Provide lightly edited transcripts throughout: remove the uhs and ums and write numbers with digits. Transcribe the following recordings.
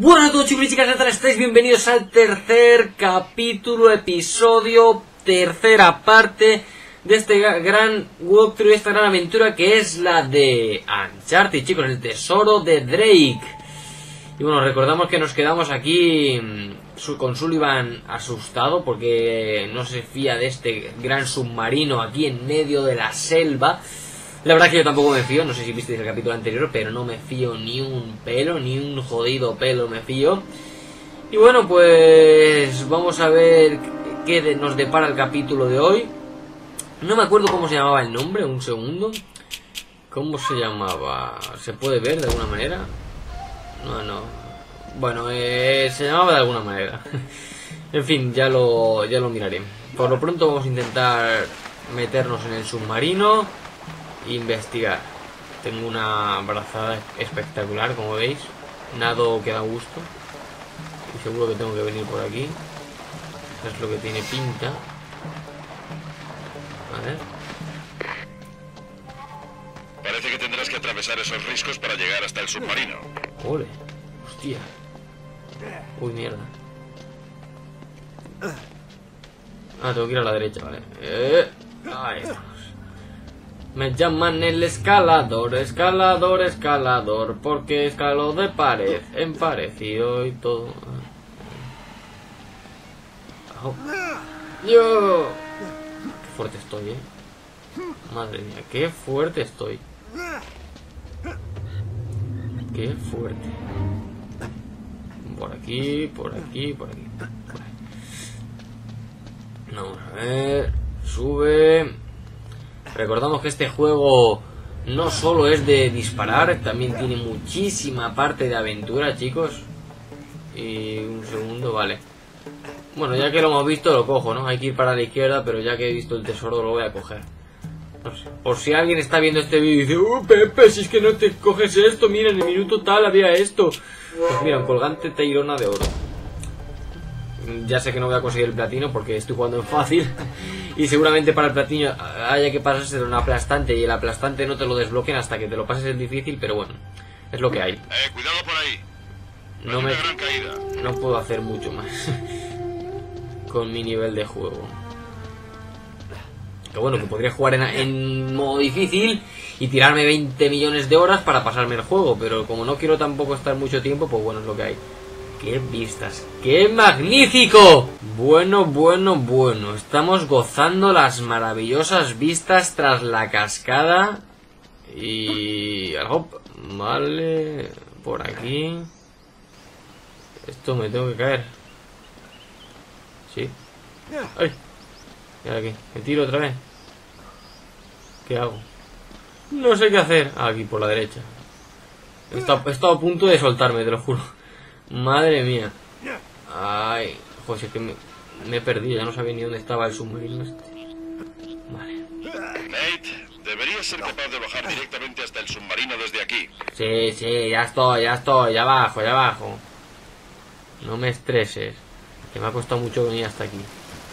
Bueno a todos chicos y chicas, ¿qué tal estáis? Bienvenidos al tercer capítulo, episodio, tercera parte de este gran walkthrough, esta gran aventura que es la de Uncharted, chicos, el tesoro de Drake. Y bueno, recordamos que nos quedamos aquí con Sullivan asustado porque no se fía de este gran submarino aquí en medio de la selva. La verdad que yo tampoco me fío, no sé si visteis el capítulo anterior, pero no me fío ni un pelo, ni un jodido pelo me fío. Y bueno, pues vamos a ver qué nos depara el capítulo de hoy. No me acuerdo cómo se llamaba el nombre, un segundo. ¿Cómo se llamaba? ¿Se puede ver de alguna manera? No. Bueno, se llamaba de alguna manera. En fin, ya lo miraré. Por lo pronto vamos a intentar meternos en el submarino e investigar. Tengo una brazada espectacular, como veis. Nado que da gusto. Y seguro que tengo que venir por aquí. Eso es lo que tiene pinta. A ver. Parece que tendrás que atravesar esos riscos para llegar hasta el submarino. Ole, hostia. Uy, mierda. Ah, tengo que ir a la derecha, vale. Ahí estamos. Me llaman el escalador, porque escalo de pared en parecido y todo. Oh. ¡Yo! Qué fuerte estoy, Madre mía, qué fuerte estoy. Qué fuerte. Por aquí, por aquí, por aquí. Vamos a ver. Sube. Recordamos que este juego no solo es de disparar, también tiene muchísima parte de aventura, chicos. Y un segundo, vale. Bueno, ya que lo hemos visto, lo cojo, ¿no? Hay que ir para la izquierda, pero ya que he visto el tesoro, lo voy a coger. No sé. Por si alguien está viendo este vídeo y dice, Pepe, si es que no te coges esto, mira, en el minuto tal había esto. Pues mira, un colgante teirona de oro. Ya sé que no voy a conseguir el platino porque estoy jugando en fácil. Y seguramente para el platino haya que pasarse de un aplastante, y el aplastante no te lo desbloqueen hasta que te lo pases el difícil, pero bueno, es lo que hay. Cuidado por ahí. No puedo hacer mucho más con mi nivel de juego. Que bueno, que podría jugar en modo difícil y tirarme 20 millones de horas para pasarme el juego, pero como no quiero tampoco estar mucho tiempo, pues bueno, es lo que hay. ¡Qué vistas! ¡Qué magnífico! Bueno. Estamos gozando las maravillosas vistas tras la cascada. Y... hop, vale. Por aquí. Esto me tengo que caer. Sí. ¡Ay! ¿Y ahora qué? ¿Me tiro otra vez? ¿Qué hago? No sé qué hacer. Aquí, por la derecha. He estado a punto de soltarme, te lo juro. Madre mía. Ay, joder, es que me he perdido. Ya no sabía ni dónde estaba el submarino este. Vale. Nate, deberías ser capaz de bajar directamente hasta el submarino desde aquí. Sí, ya estoy, ya bajo. No me estreses, que me ha costado mucho venir hasta aquí.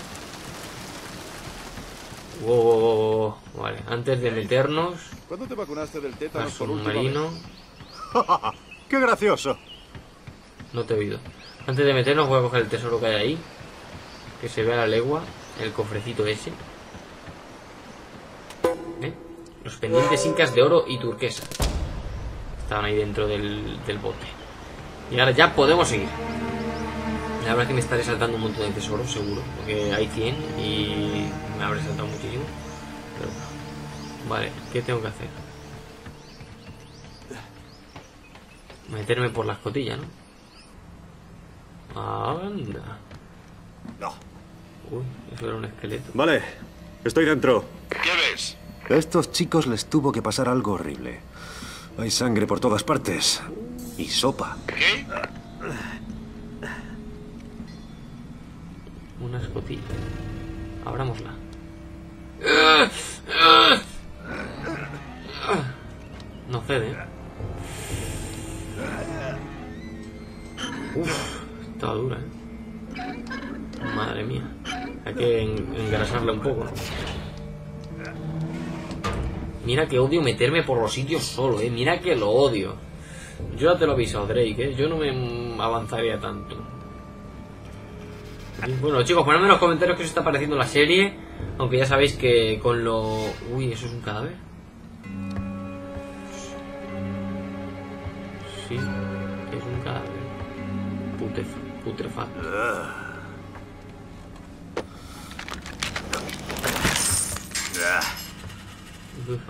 Wow. Vale, antes de meternos ¿Cuándo te vacunaste del tétano al por última vez? submarino. ¡Qué gracioso! No te he oído. Antes de meternos voy a coger el tesoro que hay ahí, que se ve a la legua, el cofrecito ese. Los pendientes incas de oro y turquesa estaban ahí dentro del bote. Y ahora ya podemos seguir. La verdad es que me estaré saltando un montón de tesoros, seguro, porque hay 100 y me habré saltado muchísimo. Pero bueno. Vale, ¿qué tengo que hacer? Meterme por la escotilla, ¿no? Anda. No. Uy, eso era un esqueleto. Vale, estoy dentro. ¿Qué ves? A estos chicos les tuvo que pasar algo horrible. Hay sangre por todas partes. Y sopa. ¿Qué? Una escotilla. Abrámosla. No cede. Uf, estaba dura, Madre mía. Hay que engrasarla un poco, ¿no? Mira que odio meterme por los sitios solo, Mira que lo odio. Yo ya te lo he avisado, Drake, ¿eh? Yo no me avanzaría tanto. Bueno, chicos, ponedme en los comentarios qué os está pareciendo la serie. Aunque ya sabéis que con lo... Uy, ¿eso es un cadáver? Sí, es un cadáver. Putrefacto. Uf.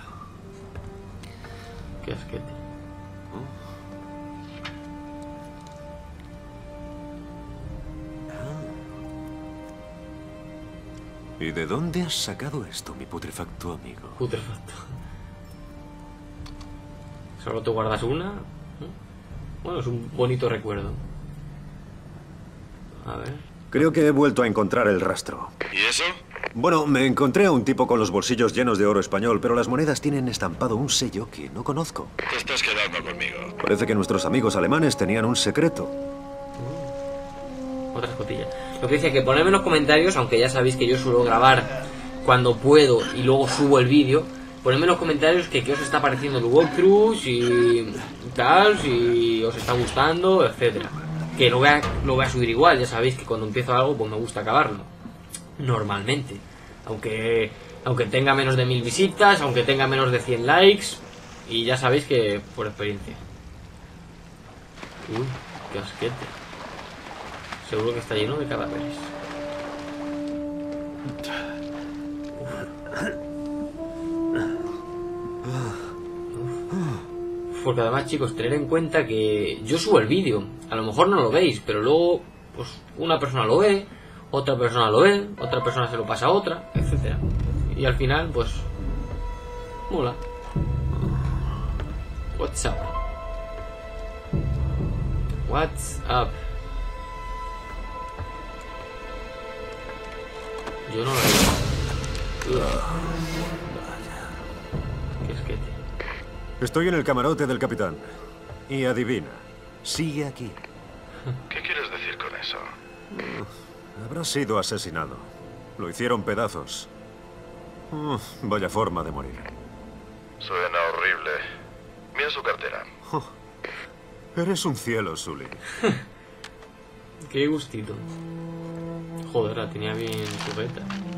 Qué asquete. ¿Y de dónde has sacado esto, mi putrefacto amigo? Putrefacto. Solo te guardas una. Bueno, es un bonito recuerdo. A ver. Creo que he vuelto a encontrar el rastro. ¿Y eso? Bueno, me encontré a un tipo con los bolsillos llenos de oro español, pero las monedas tienen estampado un sello que no conozco. Te estás quedando conmigo. Parece que nuestros amigos alemanes tenían un secreto. Otra escotilla. Lo que decía, que ponedme en los comentarios, aunque ya sabéis que yo suelo grabar cuando puedo y luego subo el vídeo. Ponedme en los comentarios que qué os está pareciendo el walkthrough, si tal, si os está gustando, etcétera. Que lo voy a subir igual, ya sabéis que cuando empiezo algo pues me gusta acabarlo. Normalmente. Aunque tenga menos de 1000 visitas, aunque tenga menos de 100 likes. Y ya sabéis que por experiencia. Uy, qué asquete. Seguro que está lleno de cadáveres. Porque además, chicos, tener en cuenta que yo subo el vídeo. A lo mejor no lo veis, pero luego pues una persona lo ve, otra persona lo ve, otra persona se lo pasa a otra, etcétera. Y al final, pues mola. What's up? What's up? Yo no lo veo. Qué esquete. Estoy en el camarote del capitán. Y adivina, sigue aquí. ¿Qué quieres decir con eso? Habrá sido asesinado. Lo hicieron pedazos. Vaya forma de morir. Suena horrible. Mira su cartera. Eres un cielo, Sully. Qué gustito. Joder, la tenía bien sujeta.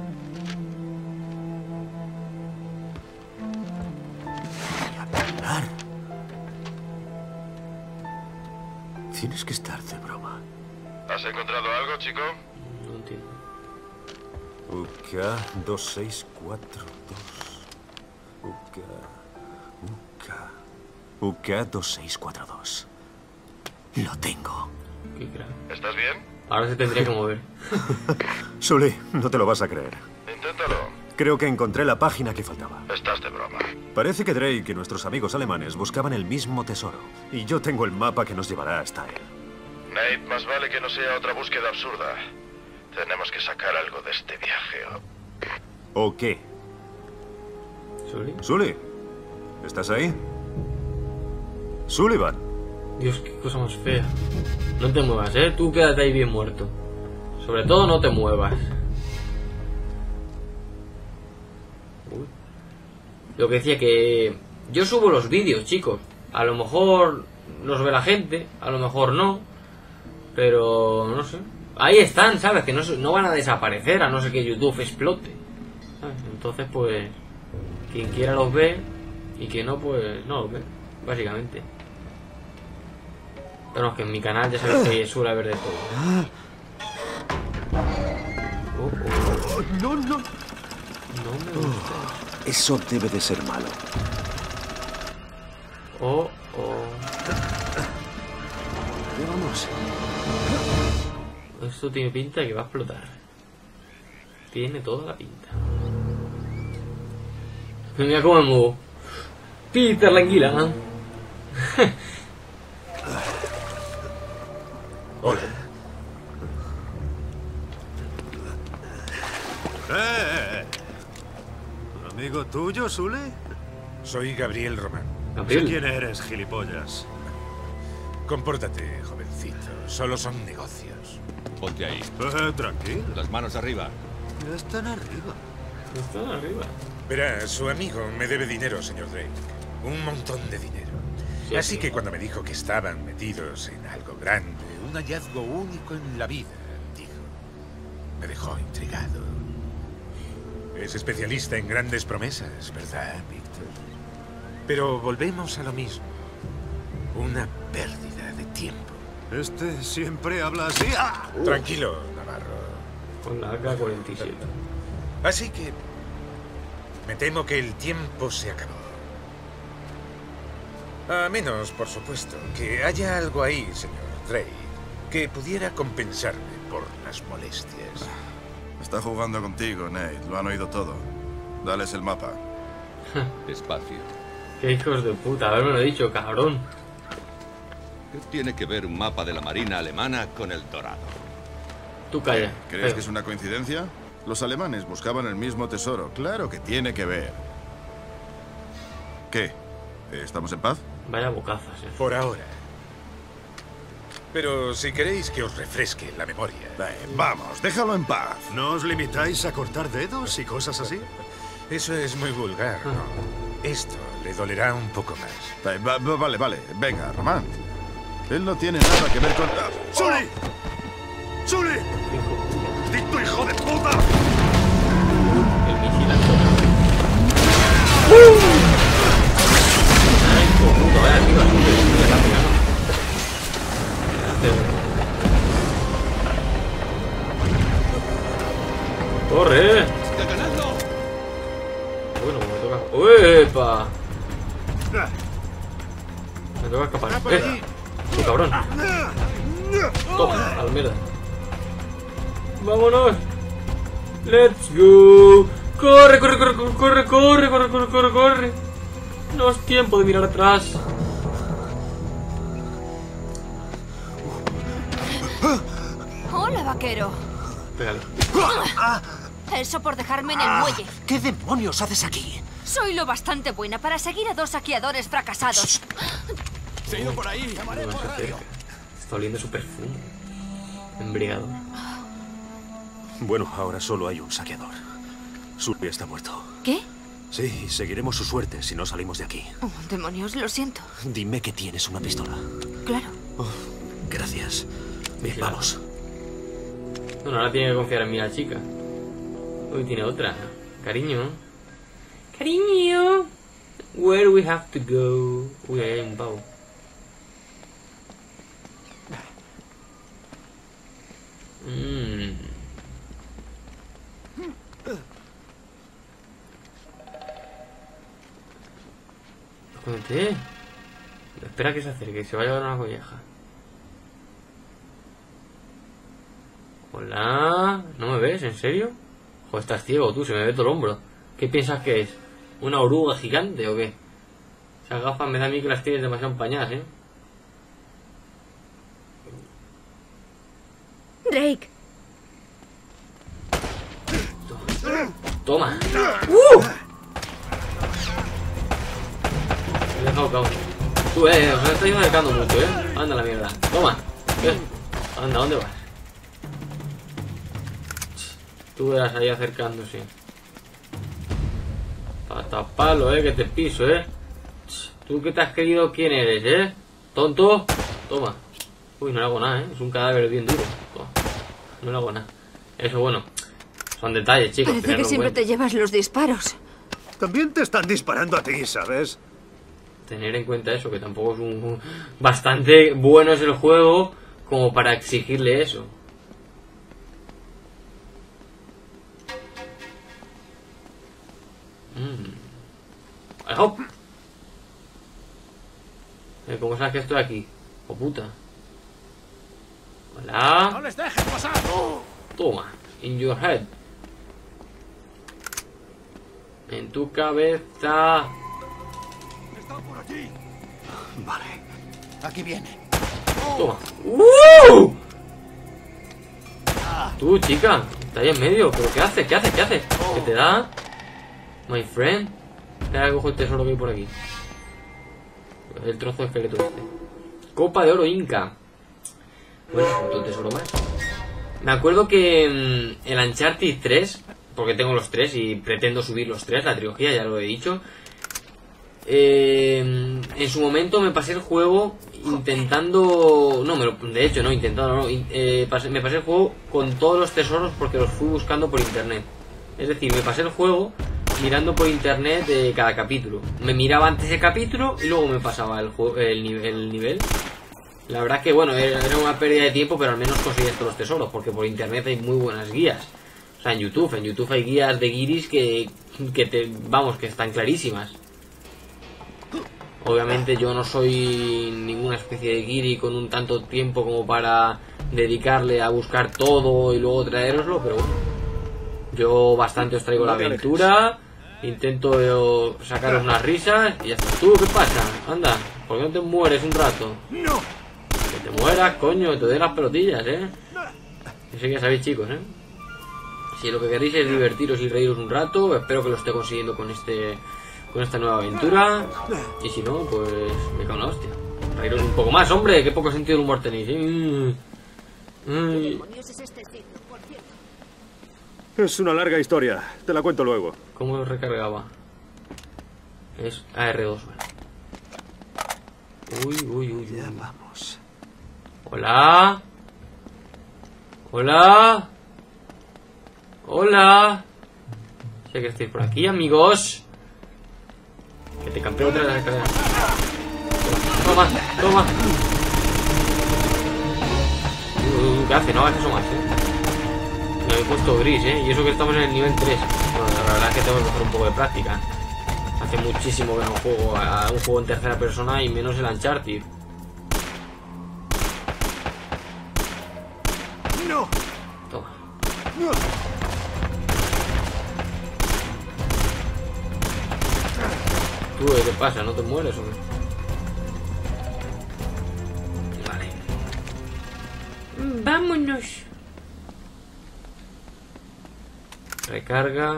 Tienes que estar de broma. ¿Has encontrado algo, chico? No entiendo. UK 2642. UK 2642. Lo tengo. Qué crack. ¿Estás bien? Ahora se tendría que mover. Sully, no te lo vas a creer. Inténtalo. Creo que encontré la página que faltaba. Estás de broma. Parece que Drake y nuestros amigos alemanes buscaban el mismo tesoro. Y yo tengo el mapa que nos llevará hasta él. Nate, más vale que no sea otra búsqueda absurda. Tenemos que sacar algo de este viaje. ¿O qué? ¿Sully? Sully, ¿estás ahí? Sullivan. Dios, qué cosa más fea. No te muevas, tú quédate ahí bien muerto. Sobre todo no te muevas. Uy. Lo que decía, que yo subo los vídeos, chicos. A lo mejor los ve la gente, a lo mejor no. Pero no sé. Ahí están, ¿sabes? Que no van a desaparecer a no ser que YouTube explote, ¿sabes? Entonces pues quien quiera los ve y quien no, pues no los ve, básicamente. Pero es que en mi canal ya sabéis que suele haber de todo. No. No me gusta. Eso debe de ser malo. ¿Dónde vamos? Esto tiene pinta de que va a explotar. Tiene toda la pinta. Mira cómo me muevo. Peter la anguila, ¿no? Hola. ¿Amigo tuyo, Sully? Soy Gabriel Román. Gabriel. Sé quién eres, gilipollas. Compórtate, jovencito. Solo son negocios. Ponte ahí. Tranquilo. Las manos arriba. Ya están arriba. Están arriba. Verá, su amigo me debe dinero, señor Drake. Un montón de dinero. Sí, Así sí. que cuando me dijo que estaban metidos en algo grande, un hallazgo único en la vida, dijo, me dejó intrigado. Es especialista en grandes promesas, ¿verdad, Víctor? Pero volvemos a lo mismo. Una pérdida de tiempo. Este siempre habla así. ¡Ah! Tranquilo, Navarro. Con la AK-47. Así que me temo que el tiempo se acabó. A menos, por supuesto, que haya algo ahí, señor Drake, que pudiera compensarme por las molestias. Está jugando contigo, Nate. Lo han oído todo. Dales el mapa. Despacio. Qué hijos de puta, haberme lo dicho, cabrón. ¿Qué tiene que ver un mapa de la Marina alemana con el Dorado? Tú calla. ¿Crees que es una coincidencia? Los alemanes buscaban el mismo tesoro. Claro que tiene que ver. ¿Qué? ¿Estamos en paz? Vaya bocazas, Por ahora. Pero si queréis que os refresque la memoria... Vamos, déjalo en paz. ¿No os limitáis a cortar dedos y cosas así? Eso es muy vulgar, ¿no? Esto le dolerá un poco más. Vale. Venga, Román. Él no tiene nada que ver con... ¡Sully! ¡Sully! ¡Dito hijo de puta! El vigilante. Ay, puto, vaya tío, así que la pegado. ¡Corre! ¡Está ganando! Bueno, me toca... ¡Uepa! Me toca escapar. ¡Tu cabrón! Toma, a la mierda. ¡Vámonos! ¡Let's go! ¡Corre! No es tiempo de mirar atrás. Hola, vaquero. Pégale. Eso por dejarme en el muelle. ¿Qué demonios haces aquí? Soy lo bastante buena para seguir a dos saqueadores fracasados. Se ha ido por ahí. No se acerca. Está oliendo su perfume. Embriagado. Bueno, ahora solo hay un saqueador. Sully está muerto. ¿Qué? Sí, seguiremos su suerte si no salimos de aquí. Oh, demonios, lo siento. Dime que tienes una pistola. Claro. Oh, gracias. Bien, vamos. Bueno, ahora tiene que confiar en mí la chica. Uy, tiene otra. Cariño. Cariño. Where we have to go. Uy, ahí hay un pavo. Escóndete. Espera que se acerque, se va a llevar una colleja. Hola. ¿No me ves? ¿En serio? Joder, estás ciego tú, se me ve todo el hombro. ¿Qué piensas que es? ¿Una oruga gigante o qué? Esas gafas me da a mí que las tienes demasiado empañadas, ¿eh? Drake. ¡Toma! Me he dejado caos. Tú, os estáis acercando mucho, Anda la mierda. Toma. Anda, ¿dónde vas? Tú verás ahí acercándose. Pata palo, que te piso, ¿Tú qué te has creído quién eres, ¿Tonto? Toma. Uy, no le hago nada, Es un cadáver bien duro. Toma. No le hago nada. Eso, bueno. Son detalles, chicos. Parece que siempre te llevas los disparos. También te están disparando a ti, ¿sabes? Tener en cuenta eso, que tampoco es bastante bueno es el juego como para exigirle eso. ¡Ojo! ¿Cómo sabes que estoy aquí? ¡Oh, puta! ¡Hola! ¡No les dejes pasar! Toma, in your head. En tu cabeza. ¡Está por allí! Vale. Aquí viene. Toma. Tú, chica, está ahí en medio. ¿Pero qué haces? ¿Qué te da? My friend. Espera que cojo el tesoro que hay por aquí. El trozo de esqueleto este. Copa de oro inca. Bueno, otro tesoro más. Me acuerdo que en el Uncharted 3, porque tengo los 3 y pretendo subir los 3, la trilogía, ya lo he dicho, en su momento me pasé el juego intentando... No, de hecho no, intentando no. Me pasé el juego con todos los tesoros porque los fui buscando por internet. Es decir, me pasé el juego mirando por internet de cada capítulo. Me miraba antes el capítulo y luego me pasaba el nivel. La verdad que bueno, era una pérdida de tiempo, pero al menos conseguí todos los tesoros, porque por internet hay muy buenas guías. O sea, en YouTube hay guías de guiris que están clarísimas. Obviamente yo no soy ninguna especie de guiri con un tanto tiempo como para dedicarle a buscar todo y luego traeroslo, pero bueno. Yo bastante os traigo la aventura, intento sacaros unas risas y ya está. ¿Tú qué pasa? Anda, ¿por qué no te mueres un rato? Que te mueras, coño, te doy las pelotillas, Eso que ya sabéis, chicos, Si lo que queréis es divertiros y reíros un rato, espero que lo esté consiguiendo con esta nueva aventura. Y si no, pues me cago en la hostia. Reíros un poco más, hombre, qué poco sentido del humor tenéis, Es una larga historia, te la cuento luego. ¿Cómo lo recargaba? Es AR2, vale. Uy. Ya vamos. Hola. Hola. Hola. Si hay que decir por aquí, amigos. Que te campeo otra de las escaleras. Toma. ¿Qué hace? No hagas eso más, Me he puesto gris, y eso que estamos en el nivel 3. Bueno, la verdad es que tengo que hacer un poco de práctica. Hace muchísimo que no juego a un juego en tercera persona y menos el Uncharted. No. Toma. ¿Tú qué pasa? ¿No te mueres o qué? Vale. Vámonos. Recarga.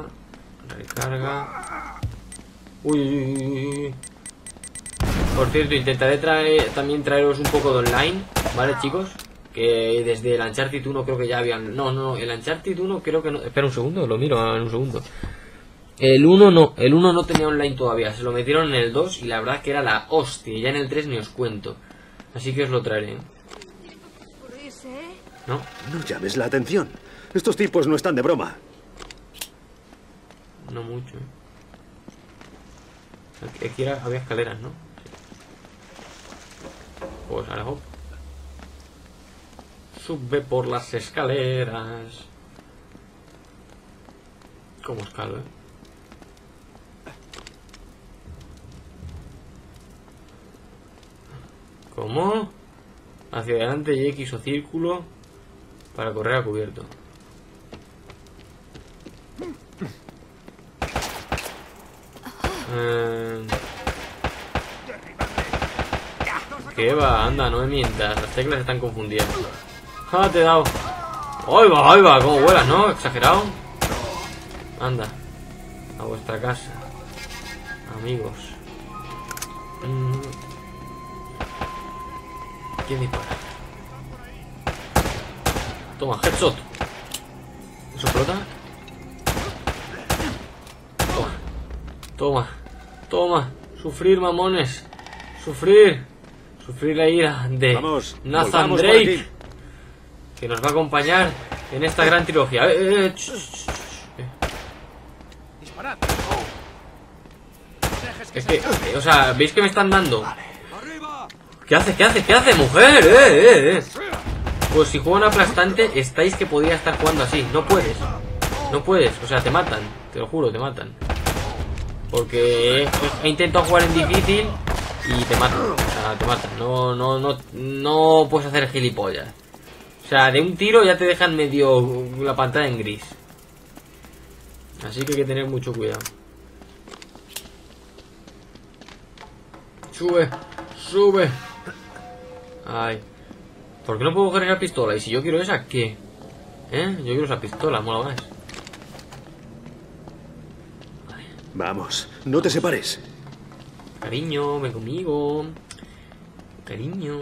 Uy. Por cierto, intentaré también traeros un poco de online, ¿vale, chicos? Que desde el Uncharted 1 creo que ya habían... No, el Uncharted 1 creo que no... Espera un segundo, lo miro en un segundo. El 1 no tenía online todavía, se lo metieron en el 2 y la verdad que era la hostia, ya en el 3 ni os cuento. Así que os lo traeré. ¿No? No llames la atención, estos tipos no están de broma. No mucho. Aquí había escaleras, ¿no? Pues ahora hop. Sube por las escaleras. ¿Cómo escalo, ¿Cómo? Hacia adelante y X o círculo para correr a cubierto. ¿Qué va? Anda, no me mientas. Las teclas están confundidas. ¡Ah, te he dado! ¡Ay va! ¿Cómo vuelas, no? ¿Exagerado? Anda. A vuestra casa. Amigos. ¿Quién dispara? Toma, headshot. ¿Eso explota? Toma. Sufrir, mamones. Sufrir la ira de Nathan Drake, que nos va a acompañar en esta gran trilogía. Disparad. Es que, o sea, ¿veis que me están dando? ¿Qué hace, mujer? Pues si juegan aplastante, estáis que podría estar jugando así. No puedes, o sea, te matan. Te lo juro, te matan. Porque he intentado jugar en difícil y te matan. O sea, te matan. No puedes hacer gilipollas. O sea, de un tiro ya te dejan medio la pantalla en gris. Así que hay que tener mucho cuidado. Sube. Ay. ¿Por qué no puedo coger la pistola? Y si yo quiero esa, ¿qué? Yo quiero esa pistola, mola más. Vamos, no te separes. Cariño, ven conmigo. Cariño.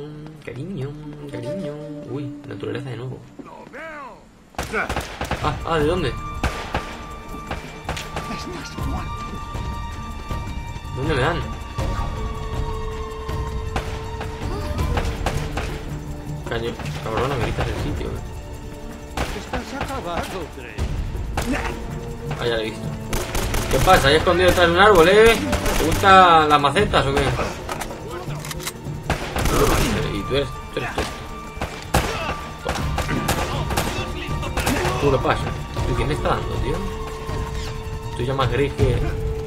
Uy, naturaleza de nuevo. ¿De dónde? ¿Dónde me dan? Caño, cabrona, me quitas el sitio, Estás acabado, Drake. Ah, ya lo he visto. ¿Qué pasa? ¿Hay escondido detrás de un árbol, ¿Te gustan las macetas o qué? Y tú eres tú. ¿Tú qué pasa? ¿Tú quién me está dando, tío? Estoy ya más gris que...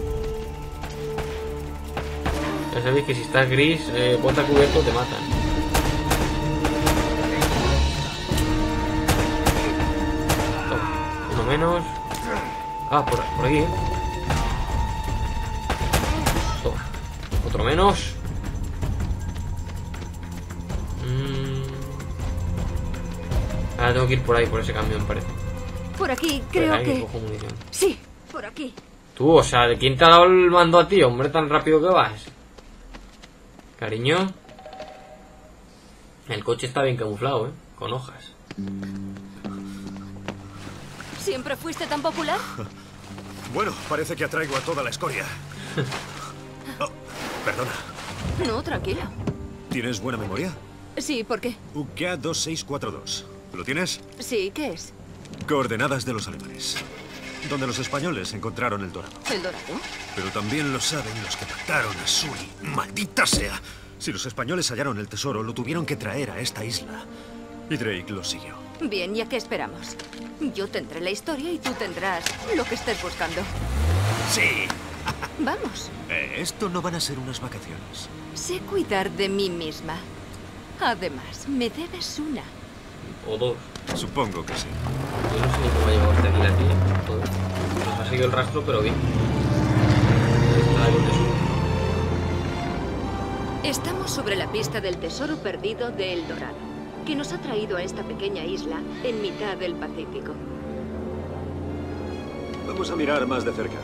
Ya sabéis que si estás gris, ponte a cubierto, te matan. Toma, uno menos. Ah, por aquí, Toma, otro menos. Ahora tengo que ir por ahí, por ese camión, parece. Por aquí, creo Ahí que... cojo munición. Sí, por aquí. Tú, o sea, ¿de quién te ha dado el mando a ti, hombre, tan rápido que vas? Cariño. El coche está bien camuflado, con hojas. ¿Siempre fuiste tan popular? Bueno, parece que atraigo a toda la escoria. Oh, perdona. No, tranquilo. ¿Tienes buena memoria? Sí, ¿por qué? UKA 2642. ¿Lo tienes? Sí, ¿qué es? Coordenadas de los alemanes. Donde los españoles encontraron el Dorado. ¿El Dorado? Pero también lo saben los que mataron a Sully. ¡Maldita sea! Si los españoles hallaron el tesoro, lo tuvieron que traer a esta isla. Y Drake lo siguió. Bien, ¿y a qué esperamos? Yo tendré la historia y tú tendrás lo que estés buscando. ¡Sí! Vamos. Esto no van a ser unas vacaciones. Sé cuidar de mí misma. Además, me debes una. O dos. Supongo que sí. Yo no sé ni cómo ha llegado hasta aquí la tía. Todo. Nos ha seguido el rastro, pero bien. Está algo de eso. Estamos sobre la pista del tesoro perdido de El Dorado, que nos ha traído a esta pequeña isla en mitad del Pacífico. Vamos a mirar más de cerca.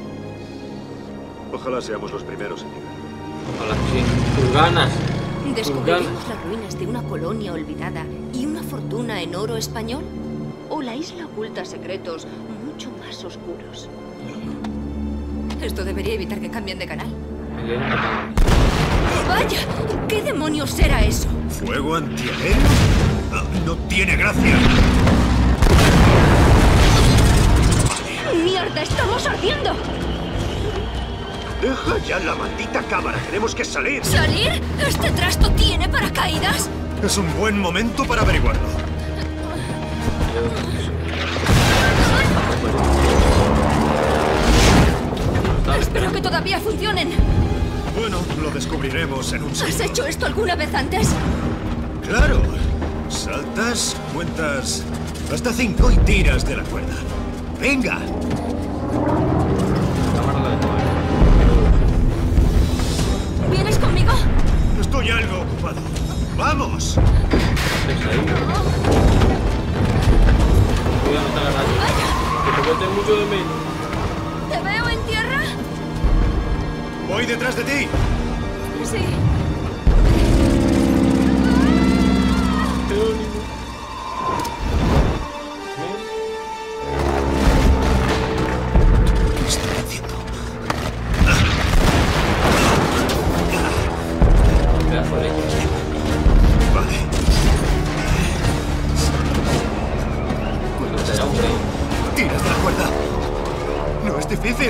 Ojalá seamos los primeros en llegar. Ojalá que sí. Tus ganas. ¿Descubriremos las ruinas de una colonia olvidada y una fortuna en oro español? ¿O la isla oculta secretos mucho más oscuros? Esto debería evitar que cambien de canal. ¡Vaya! ¿Qué demonios será eso? ¿Fuego antiaéreo? No tiene gracia. ¡Mierda! ¡Estamos ardiendo! ¡Deja ya la maldita cámara! ¡Tenemos que salir! ¿Salir? ¿Este trasto tiene paracaídas? Es un buen momento para averiguarlo. Espero que todavía funcionen. Bueno, lo descubriremos en un ¿Has siglo. hecho esto alguna vez antes? ¡Claro! Saltas, cuentas hasta 5 y tiras de la cuerda. ¡Venga! ¿Vienes conmigo? Estoy algo ocupado. ¡Vamos! Voy a matar a nadie. Que te cuenten mucho de menos. ¿Te veo en tierra? ¡Voy detrás de ti! Sí. ¿Qué estoy haciendo? Pedazo de leche. Vale. Cuéntate ya, hombre. ¡Tiras de la cuerda! No es difícil.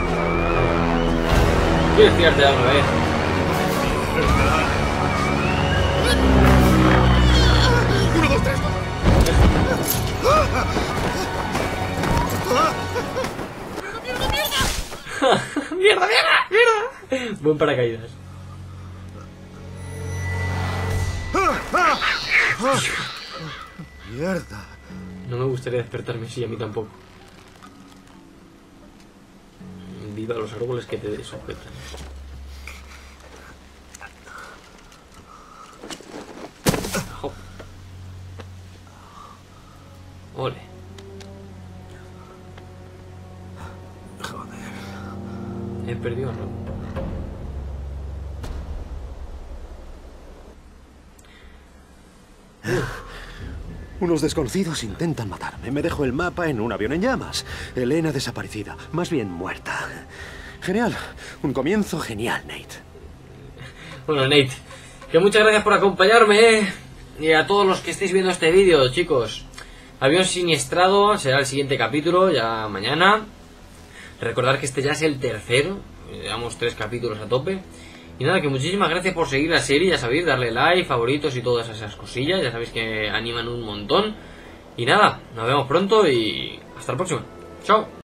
¿Quieres tirarte ya una vez? ¡1, 2, 3! ¡Mierda, mierda, mierda! Buen paracaídas. ¡Mierda! No me gustaría despertarme así, a mí tampoco. Viva los árboles que te sujetan. Hop. Ole. Joder. He perdido a Rob. Unos desconocidos intentan matarme. Me dejo el mapa en un avión en llamas. Elena desaparecida. Más bien muerta. Genial. Un comienzo genial, Nate. Bueno, Nate, que muchas gracias por acompañarme, y a todos los que estéis viendo este vídeo, chicos, Avión Siniestrado será el siguiente capítulo, ya mañana. Recordad que este ya es el tercero, llevamos 3 capítulos a tope. Y nada, que muchísimas gracias por seguir la serie, ya sabéis, darle like, favoritos y todas esas cosillas, ya sabéis que animan un montón. Y nada, nos vemos pronto y hasta la próxima. Chao.